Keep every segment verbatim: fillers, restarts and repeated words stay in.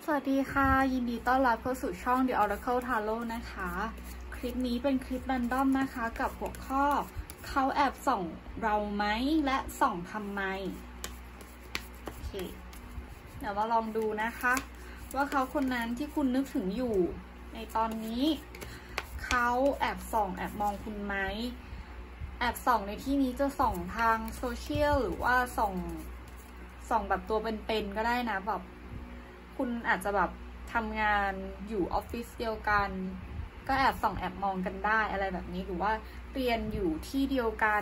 สวัสดีค่ะยินดีต้อนรับเข้าสู่ช่อง The Oracle Tarot นะคะคลิปนี้เป็นคลิปรันดอมนะคะกับหัวข้อเขาแอบส่องเราไหมและส่องทำไมโอเคเดี๋ยวมาลองดูนะคะว่าเขาคนนั้นที่คุณนึกถึงอยู่ในตอนนี้เขาแอบส่องแอบมองคุณไหมแอบส่องในที่นี้จะส่องทางโซเชียลหรือว่าส่องส่องแบบตัวเป็นๆก็ได้นะแบบคุณอาจจะแบบทำงานอยู่ออฟฟิศเดียวกันก็แอบส่องแอบมองกันได้อะไรแบบนี้หรือว่าเรียนอยู่ที่เดียวกัน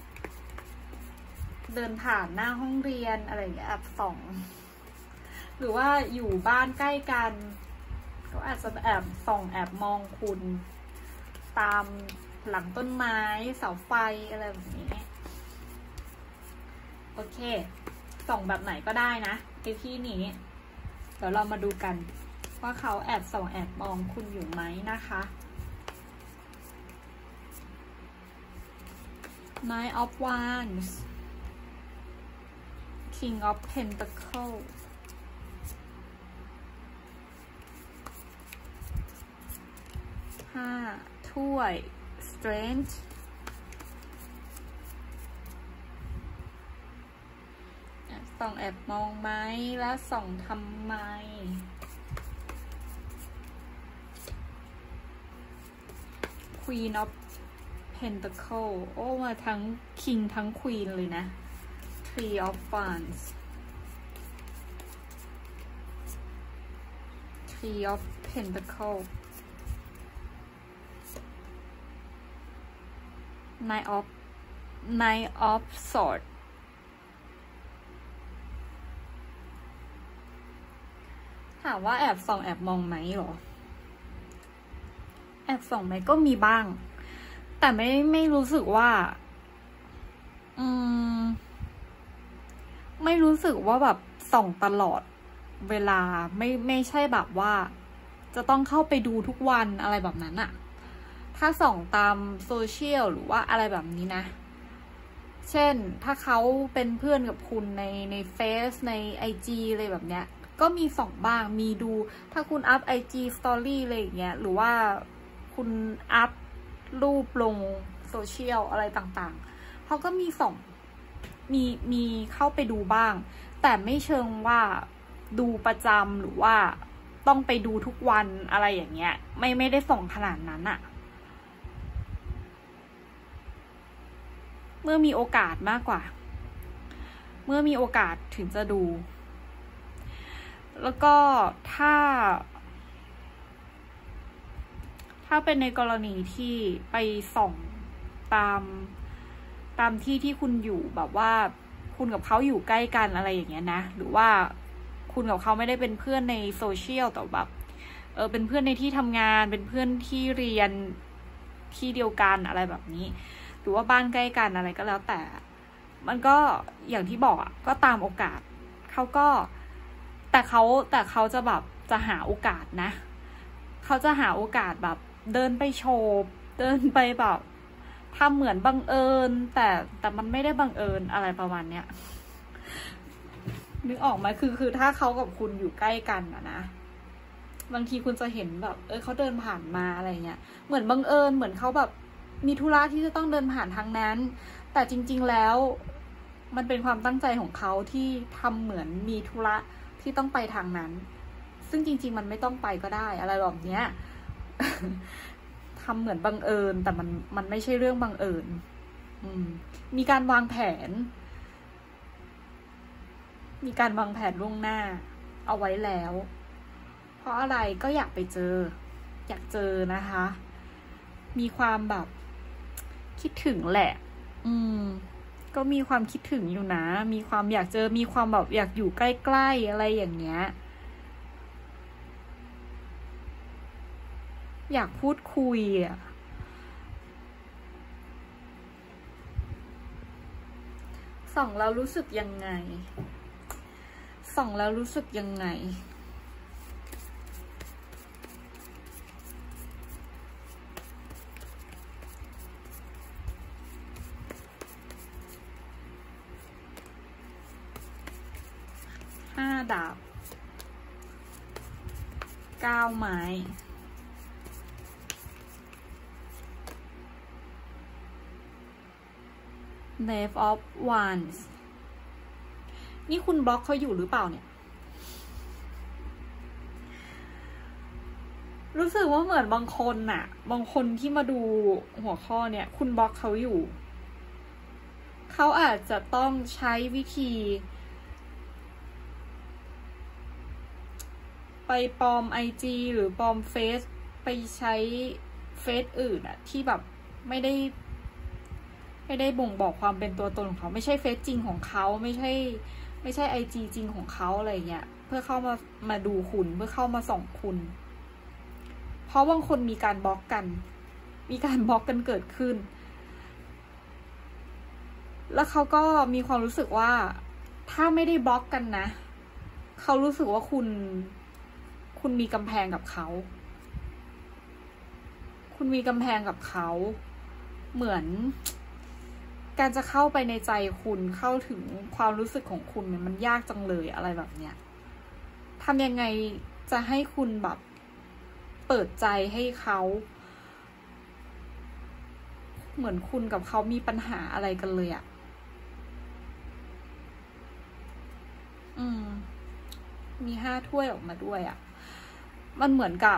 เดินผ่านหน้าห้องเรียนอะไรอย่างเงี้ยแอบส่องหรือว่าอยู่บ้านใกล้กันก็อาจจะแอบส่องแอบมองคุณตามหลังต้นไม้เสาไฟอะไรแบบนี้โอเคส่องแบบไหนก็ได้นะในที่นี้เดี๋ยวเรามาดูกันว่าเขาแอบส่องแอบมองคุณอยู่ไหมนะคะ Nine of Wands King of Pentacles ห้าถ้วย Strengthส่องแอบมองไหมและส่องทำไม Queen of Pentacles โอ้มาทั้ง King ทั้ง Queen เลยนะ Three of Wands Three of Pentacles Nine of Nine of Swordsถามว่าแอบส่องแอบมองไหมหรอแอบส่องไหมก็มีบ้างแต่ไม่ไม่รู้สึกว่าอืมไม่รู้สึกว่าแบบส่องตลอดเวลาไม่ไม่ใช่แบบว่าจะต้องเข้าไปดูทุกวันอะไรแบบนั้นอะถ้าส่องตามโซเชียลหรือว่าอะไรแบบนี้นะเช่นถ้าเขาเป็นเพื่อนกับคุณในในเฟซใน ไอ จี อะไรแบบเนี้ยก็มีส่องบ้างมีดูถ้าคุณอัพ ไอ จี Story อะไรอย่างเงี้ยหรือว่าคุณอัพรูปลงโซเชียลอะไรต่างๆเขาก็มีส่องมีมีเข้าไปดูบ้างแต่ไม่เชิงว่าดูประจำหรือว่าต้องไปดูทุกวันอะไรอย่างเงี้ยไม่ไม่ได้ส่องขนาดนั้นอะเมื่อมีโอกาสมากกว่าเมื่อมีโอกาสถึงจะดูแล้วก็ถ้าถ้าเป็นในกรณีที่ไปส่องตามตามที่ที่คุณอยู่แบบว่าคุณกับเขาอยู่ใกล้กันอะไรอย่างเงี้ยนะหรือว่าคุณกับเขาไม่ได้เป็นเพื่อนในโซเชียลแต่แบบเออเป็นเพื่อนในที่ทำงานเป็นเพื่อนที่เรียนที่เดียวกันอะไรแบบนี้หรือว่าบ้านใกล้กันอะไรก็แล้วแต่มันก็อย่างที่บอกอ่ะก็ตามโอกาสเขาก็แต่เขาแต่เขาจะแบบจะหาโอกาสนะเขาจะหาโอกาสแบบเดินไปโชว์เดินไปแบบทำเหมือนบังเอิญแต่แต่มันไม่ได้บังเอิญอะไรประมาณเนี้ยนึกออกไหมคือคือถ้าเขากับคุณอยู่ใกล้กันอะนะบางทีคุณจะเห็นแบบเออเขาเดินผ่านมาอะไรเงี้ยเหมือนบังเอิญเหมือนเขาแบบมีธุระที่จะต้องเดินผ่านทางนั้นแต่จริงๆแล้วมันเป็นความตั้งใจของเขาที่ทำเหมือนมีธุระที่ต้องไปทางนั้นซึ่งจริงๆมันไม่ต้องไปก็ได้อะไรแบบเนี้ย ทำเหมือนบังเอิญแต่มันมันไม่ใช่เรื่องบังเอิญมีการวางแผนมีการวางแผนล่วงหน้าเอาไว้แล้วเพราะอะไรก็อยากไปเจออยากเจอนะคะมีความแบบคิดถึงแหละอืมก็มีความคิดถึงอยู่นะมีความอยากเจอมีความแบบอยากอยู่ใกล้ๆอะไรอย่างเงี้ยอยากพูดคุยอ่ะส่องแล้วรู้สึกยังไงส่องแล้วรู้สึกยังไงห้าดาบเก้าไม้ Knave of Wands นี่คุณบล็อกเขาอยู่หรือเปล่าเนี่ยรู้สึกว่าเหมือนบางคนน่ะบางคนที่มาดูหัวข้อเนี่ยคุณบล็อกเขาอยู่เขาอาจจะต้องใช้วิธีไปปลอม ไอ จี หรือปลอมเฟซไปใช้เฟซอื่นอะที่แบบไม่ได้ไม่ได้บ่งบอกความเป็นตัวตนของเขาไม่ใช่เฟซจริงของเขาไม่ใช่ไม่ใช่ ไอ จี จริงของเขาอะไรเงี้ยเพื่อเข้ามามาดูคุณเพื่อเข้ามาส่องคุณเพราะบางคนมีการบล็อกกันมีการบล็อกกันเกิดขึ้นแล้วเขาก็มีความรู้สึกว่าถ้าไม่ได้บล็อกกันนะเขารู้สึกว่าคุณคุณมีกำแพงกับเขาคุณมีกำแพงกับเขาเหมือนการจะเข้าไปในใจคุณเข้าถึงความรู้สึกของคุณเนี่ยมันยากจังเลยอะไรแบบเนี้ยทำยังไงจะให้คุณแบบเปิดใจให้เขาเหมือนคุณกับเขามีปัญหาอะไรกันเลยอะอืมมีห้าถ้วยออกมาด้วยอะมันเหมือนกับ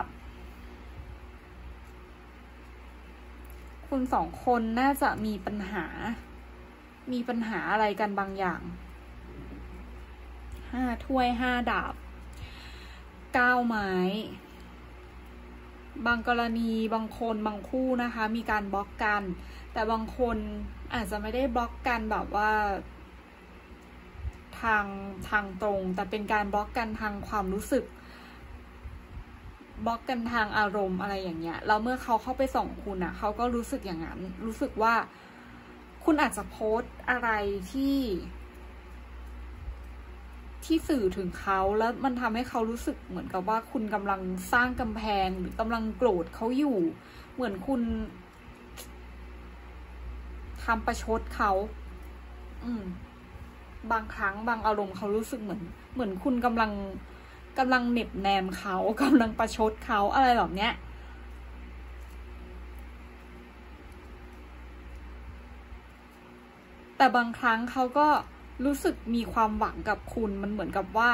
คุณสองคนน่าจะมีปัญหามีปัญหาอะไรกันบางอย่างห้าถ้วยห้าดาบเก้าไม้บางกรณีบางคนบางคู่นะคะมีการบล็อกกันแต่บางคนอาจจะไม่ได้บล็อกกันแบบว่าทางทางตรงแต่เป็นการบล็อกกันทางความรู้สึกบล็อกกันทางอารมณ์อะไรอย่างเงี้ยแล้วเมื่อเขาเข้าไปส่องคุณอ่ะเขาก็รู้สึกอย่างนั้นรู้สึกว่าคุณอาจจะโพสต์อะไรที่ที่สื่อถึงเขาแล้วมันทำให้เขารู้สึกเหมือนกับว่าคุณกำลังสร้างกำแพงหรือกำลังโกรธเขาอยู่เหมือนคุณทำประชดเขาอืมบางครั้งบางอารมณ์เขารู้สึกเหมือนเหมือนคุณกำลังกำลังเหน็บแนมเขากำลังประชดเขาอะไรแบบเนี้ยแต่บางครั้งเขาก็รู้สึกมีความหวังกับคุณมันเหมือนกับว่า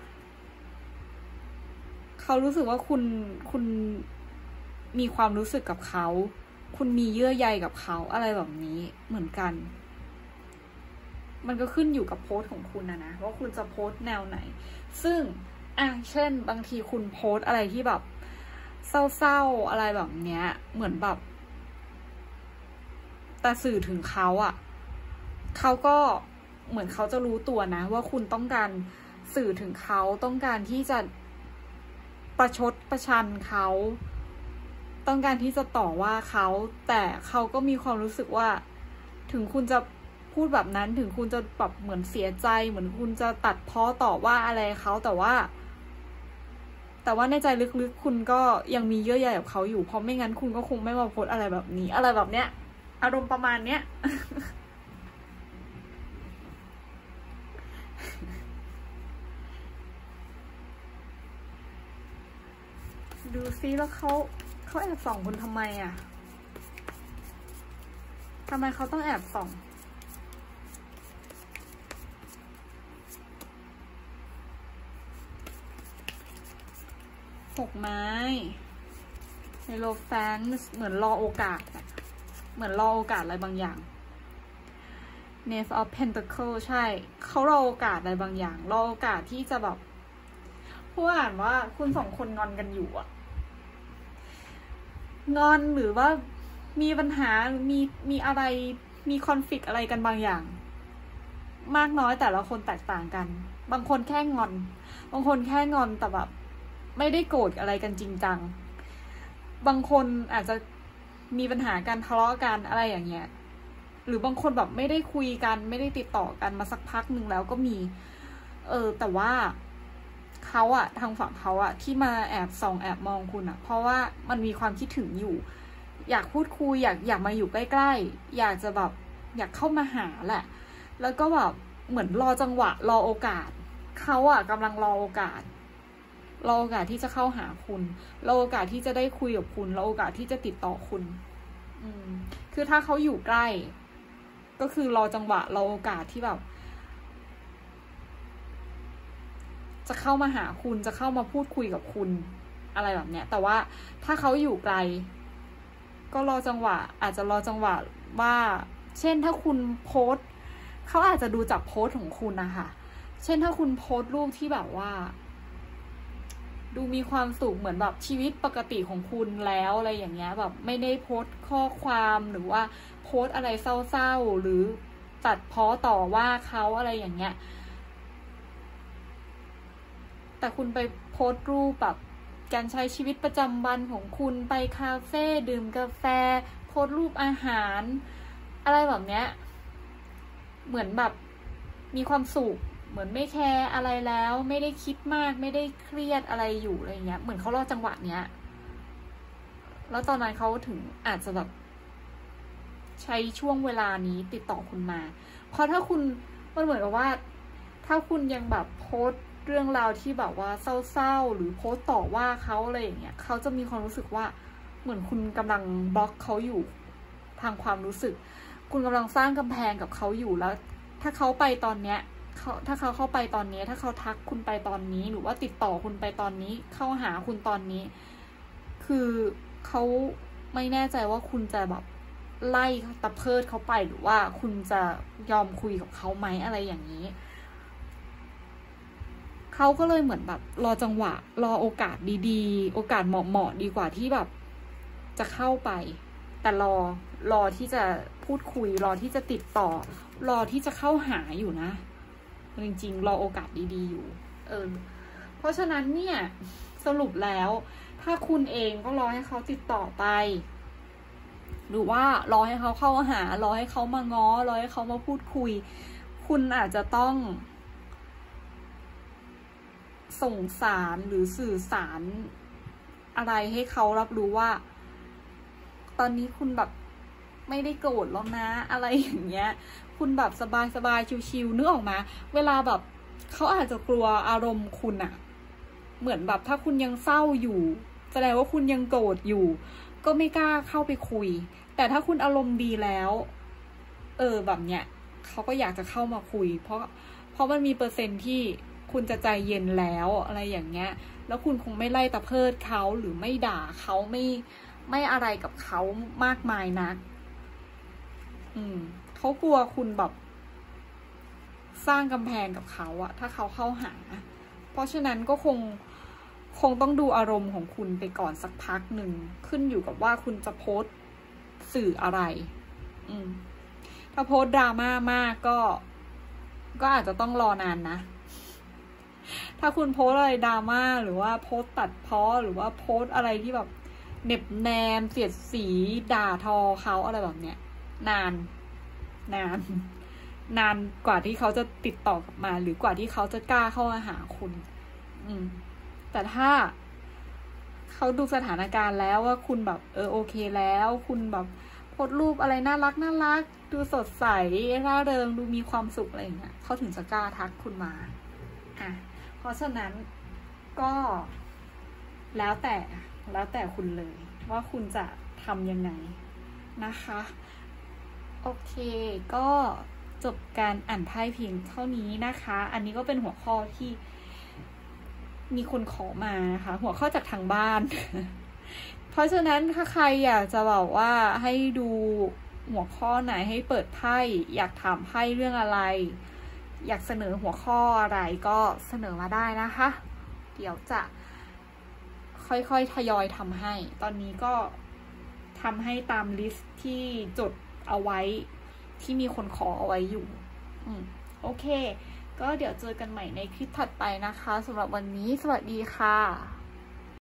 เขารู้สึกว่าคุณคุณมีความรู้สึกกับเขาคุณมีเยื่อใยกับเขาอะไรแบบนี้เหมือนกันมันก็ขึ้นอยู่กับโพสต์ของคุณนะนะว่าคุณจะโพสต์แนวไหนซึ่งอ่ะเช่นบางทีคุณโพสต์อะไรที่แบบเศร้าๆอะไรแบบเนี้ยเหมือนแบบแต่สื่อถึงเขาอ่ะเขาก็เหมือนเขาจะรู้ตัวนะว่าคุณต้องการสื่อถึงเขาต้องการที่จะประชดประชันเขาต้องการที่จะต่อว่าเขาแต่เขาก็มีความรู้สึกว่าถึงคุณจะพูดแบบนั้นถึงคุณจะแบบเหมือนเสียใจเหมือนคุณจะตัดพ้อต่อว่าอะไรเขาแต่ว่าแต่ว่าในใจลึกๆคุณก็ยังมีเยื่อใยกับเขาอยู่เพราะไม่งั้นคุณก็คงไม่มาโพสอะไรแบบนี้อะไรแบบเนี้ยอารมณ์ประมาณเนี้ยดูซิแล้วเขาเขาแอบส่องคุณทำไมอ่ะทำไมเขาต้องแอบส่องหกไม้ในโลแฟนเหมือนรอโอกาสอะเหมือนรอโอกาสอะไรบางอย่าง Knave of Pentacle ใช่เขารอโอกาสอะไรบางอย่างรอโอกาสที่จะแบบพูดอ่านว่าคุณสองคนงอนกันอยู่อะงอนหรือว่ามีปัญหามีมีอะไรมีคอนฟ lict อะไรกันบางอย่างมากน้อยแต่ละคนแตกต่างกันบางคนแค่งอนบางคนแค่งอนแต่แบบไม่ได้โกรธอะไรกันจริงจังบางคนอาจจะมีปัญหาการทะเลาะกันอะไรอย่างเงี้ยหรือบางคนแบบไม่ได้คุยกันไม่ได้ติดต่อกันมาสักพักหนึ่งแล้วก็มีเออแต่ว่าเขาอะทางฝั่งเขาอะที่มาแอบส่องแอบมองคุณอะเพราะว่ามันมีความคิดถึงอยู่อยากพูดคุยอยากอยากมาอยู่ใกล้ๆอยากจะแบบอยากเข้ามาหาแหละแล้วก็แบบเหมือนรอจังหวะรอโอกาสเขาอะกำลังรอโอกาสเราโอกาสที่จะเข้าหาคุณเราโอกาสที่จะได้คุยกับคุณเราโอกาสที่จะติดต่อคุณอืมคือถ้าเขาอยู่ใกล้ก็คือรอจังหวะเราโอกาสที่แบบจะเข้ามาหาคุณจะเข้ามาพูดคุยกับคุณอะไรแบบเนี้ยแต่ว่าถ้าเขาอยู่ไกลก็รอจังหวะอาจจะรอจังหวะว่าเช่นถ้าคุณโพสเขาอาจจะดูจากโพสของคุณนะคะเช่นถ้าคุณโพสรูปที่แบบว่าดูมีความสุขเหมือนแบบชีวิตปกติของคุณแล้วอะไรอย่างเงี้ยแบบไม่ได้โพสข้อความหรือว่าโพสอะไรเศร้าๆหรือตัดพ้อต่อว่าเขาอะไรอย่างเงี้ยแต่คุณไปโพสรูปแบบการใช้ชีวิตประจำวันของคุณไปคาเฟ่ดื่มกาแฟโพสรูปอาหารอะไรแบบเนี้ยเหมือนแบบมีความสุขเหมือนไม่แคร์อะไรแล้วไม่ได้คิดมากไม่ได้เครียดอะไรอยู่อะไรเงี้ยเหมือนเขารอจังหวะเนี้ยแล้วตอนนั้นเขาถึงอาจจะแบบใช้ช่วงเวลานี้ติดต่อคุณมาเพราะถ้าคุณมันเหมือนกับว่าถ้าคุณยังแบบโพสเรื่องราวที่แบบว่าเศร้าๆหรือโพสต่อว่าเขาอะไรอย่างเงี้ยเขาจะมีความรู้สึกว่าเหมือนคุณกำลังบล็อกเขาอยู่ทางความรู้สึกคุณกำลังสร้างกำแพงกับเขาอยู่แล้วถ้าเขาไปตอนเนี้ยเขาถ้าเขาเข้าไปตอนนี้ถ้าเขาทักคุณไปตอนนี้หรือว่าติดต่อคุณไปตอนนี้เข้าหาคุณตอนนี้คือเขาไม่แน่ใจว่าคุณจะแบบไล่ตะเพิดเขาไปหรือว่าคุณจะยอมคุยกับเขาไหมอะไรอย่างนี้เขาก็เลยเหมือนแบบรอจังหวะรอโอกาสดีๆโอกาสเหมาะๆดีกว่าที่แบบจะเข้าไปแต่รอรอที่จะพูดคุยรอที่จะติดต่อรอที่จะเข้าหาอยู่นะจริงๆรอโอกาสดีๆอยู่เออเพราะฉะนั้นเนี่ยสรุปแล้วถ้าคุณเองก็รอให้เขาติดต่อไปหรือว่ารอให้เขาเข้าหารอให้เขามาง้อรอให้เขามาพูดคุยคุณอาจจะต้องส่งสารหรือสื่อสารอะไรให้เขารับรู้ว่าตอนนี้คุณแบบไม่ได้โกรธแล้วนะอะไรอย่างเงี้ยคุณแบบสบายๆชิวๆนึกออกมาเวลาแบบเขาอาจจะกลัวอารมณ์คุณอะเหมือนแบบถ้าคุณยังเศร้าอยู่แสดงว่าคุณยังโกรธอยู่ก็ไม่กล้าเข้าไปคุยแต่ถ้าคุณอารมณ์ดีแล้วเออแบบเนี้ยเขาก็อยากจะเข้ามาคุยเพราะเพราะมันมีเปอร์เซ็นต์ที่คุณจะใจเย็นแล้วอะไรอย่างเงี้ยแล้วคุณคงไม่ไล่ตะเพิดเขาหรือไม่ด่าเขาไม่ไม่อะไรกับเขามากมายนักอืมเขากลัวคุณแบบสร้างกำแพงกับเขาอะถ้าเขาเข้าหาเพราะฉะนั้นก็คงคงต้องดูอารมณ์ของคุณไปก่อนสักพักหนึ่งขึ้นอยู่กับว่าคุณจะโพสต์สื่ออะไรอืมถ้าโพสต์ดราม่ามากก็ก็อาจจะต้องรอนานนะถ้าคุณโพสอะไรดราม่าหรือว่าโพสตัดพ้อหรือว่าโพสอะไรที่แบบเน็บแนมเสียดสีด่าทอเขาอะไรแบบเนี้ยนานนานนานกว่าที่เขาจะติดต่อกลับมาหรือกว่าที่เขาจะกล้าเข้ามาหาคุณอืมแต่ถ้าเขาดูสถานการณ์แล้วว่าคุณแบบเออโอเคแล้วคุณแบบโพสรูปอะไรน่ารักน่ารักดูสดใสร่าเริงดูมีความสุขอะไรอย่างเงี้ยเขาถึงจะกล้าทักคุณมาอ่ะเพราะฉะนั้นก็แล้วแต่แล้วแต่คุณเลยว่าคุณจะทำยังไงนะคะโอเคก็จบการอ่านไพ่เพียงเท่านี้นะคะอันนี้ก็เป็นหัวข้อที่มีคนขอมานะคะหัวข้อจากทางบ้าน เพราะฉะนั้นถ้าใครอยากจะบอกว่าให้ดูหัวข้อไหนให้เปิดไพ่อยากถามไพ่เรื่องอะไรอยากเสนอหัวข้ออะไรก็เสนอมาได้นะคะเดี๋ยวจะค่อยๆทยอยทำให้ตอนนี้ก็ทำให้ตามลิสต์ที่จดเอาไว้ที่มีคนขอเอาไว้อยู่อืมโอเคก็เดี๋ยวเจอกันใหม่ในคลิปถัดไปนะคะสำหรับวันนี้สวัสดีค่ะ